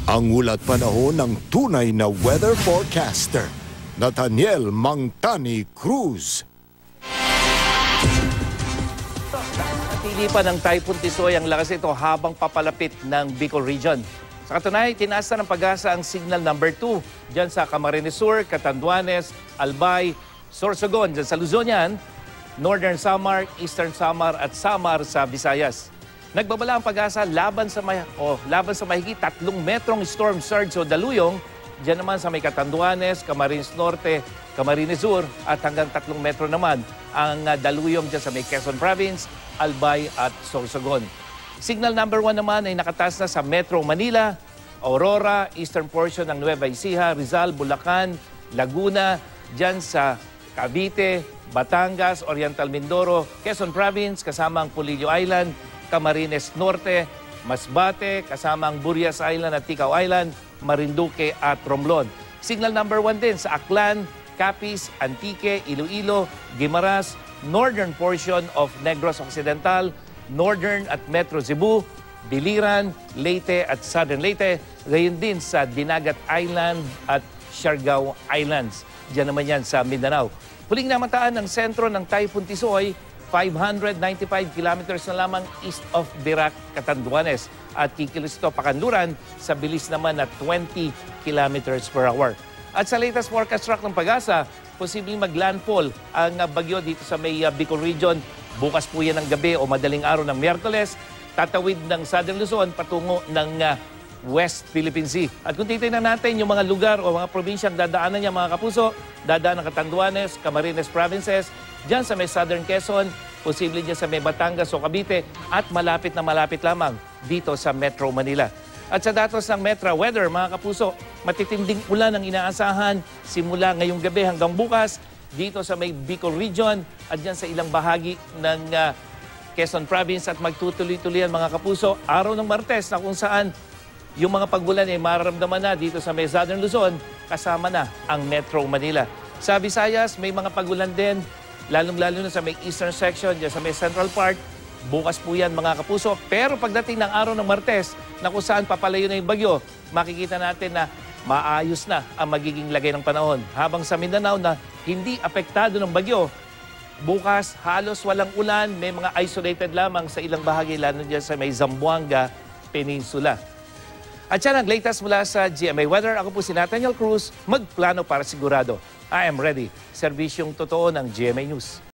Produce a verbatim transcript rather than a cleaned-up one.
Ang ulat panahon ng tunay na weather forecaster, Nathaniel Mangtani Cruz. Natili pa ng Typhoon Tisoy ang lakas ito habang papalapit ng Bicol Region. Sa katunayan, tinaas na ng pag-asa ang signal number two dyan sa Camarines Sur, Catanduanes, Albay, Sorsogon, dyan sa Luzon yan, Northern Samar, Eastern Samar at Samar sa Visayas. Nagbabala ang pag-asa laban sa may, oh, laban sa mahigit tatlong metrong storm surge o daluyong dyan naman sa may Catanduanes, Camarines Norte, Camarines Sur at hanggang tatlong metro naman ang uh, daluyong dyan sa may Quezon Province, Albay at Sorsogon. Signal number one naman ay nakataas na sa Metro Manila, Aurora, eastern portion ng Nueva Ecija, Rizal, Bulacan, Laguna, dyan sa Cavite, Batangas, Oriental Mindoro, Quezon Province, kasama ang Polillo Island, Camarines Norte, Masbate, kasama ang Burias Island at Ticao Island, Marinduque at Romblon. Signal number one din sa Aklan, Capiz, Antique, Iloilo, Guimaras, northern portion of Negros Occidental, northern at Metro Cebu, Biliran, Leyte at Southern Leyte, gayon din sa Dinagat Island at Siargao Islands. Diyan naman yan sa Mindanao. Huling namataan ng sentro ng Typhoon Tisoy, five hundred ninety-five kilometers na lamang east of Birac, Catanduanes at kikilos ito pakanluran sa bilis naman na twenty kilometers per hour. At sa latest forecast track ng pag-asa, posibleng maglandfall ang bagyo dito sa may uh, Bicol Region. Bukas po yan ng gabi o madaling araw ng Miyerkules, tatawid ng Southern Luzon patungo ng uh, West Philippine Sea. At kung titignan natin yung mga lugar o mga probinsyang dadaanan niya mga kapuso, dadaan ng Catanduanes, Camarines Provinces, dyan sa may Southern Quezon, posible dyan sa may Batangas o Cavite, at malapit na malapit lamang dito sa Metro Manila. At sa datos ng Metra Weather, mga kapuso, matitinding ulan ang inaasahan simula ngayong gabi hanggang bukas dito sa may Bicol Region at dyan sa ilang bahagi ng uh, Quezon Province at magtutuloy-tuloy yan mga kapuso araw ng Martes na kung saan yung mga pagulan ay mararamdaman na dito sa may Southern Luzon kasama na ang Metro Manila. Sa Visayas, may mga pagulan din lalong-lalo na sa may eastern section, dyan sa may central part. Bukas po yan mga kapuso. Pero pagdating ng araw ng Martes na kung saan papalayo na yung bagyo, makikita natin na maayos na ang magiging lagay ng panahon. Habang sa Mindanao na hindi apektado ng bagyo, bukas halos walang ulan, may mga isolated lamang sa ilang bahagi, lalo dyan sa may Zamboanga Peninsula. At yan ang latest mula sa G M A Weather. Ako po si Nathaniel Cruz, magplano para sigurado. I am ready. Serbisyong totoo ng G M A News.